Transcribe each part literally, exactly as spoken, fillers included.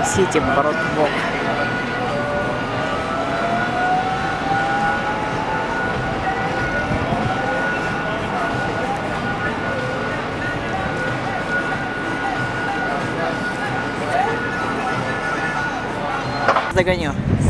Сити Бордвок. Догоню.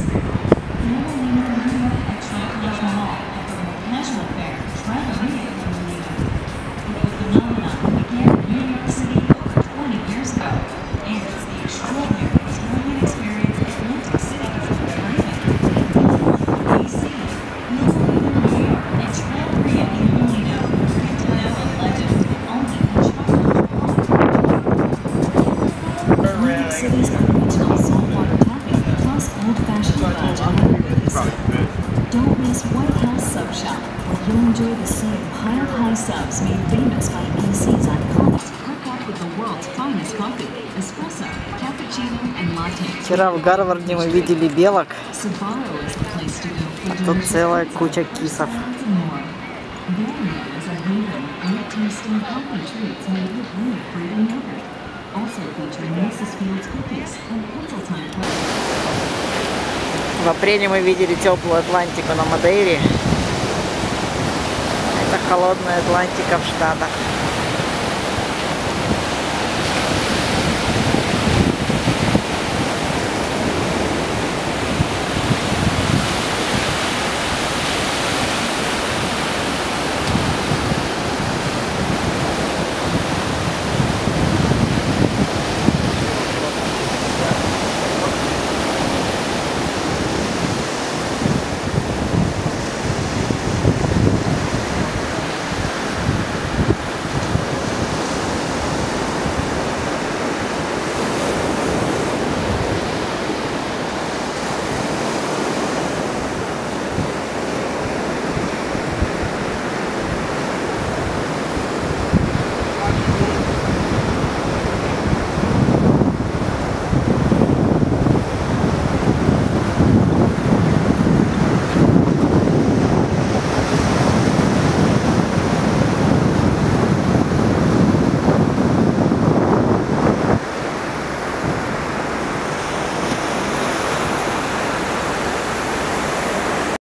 Don't miss White House Sub Shop, where you'll enjoy the same piled high subs made famous by E C's iconic. Hook up with the world's finest coffee, espresso, cappuccino, and latte. Вчера в Гарварде мы видели белок, Sbarro is the place to go for а тут целая куча кисов. Is a haven of great-tasting coffee treats made with real fruit and yogurt. Also featuring Missus Fields cookies and pencil time products. В апреле мы видели теплую Атлантику на Мадейре. Это холодная Атлантика в Штатах.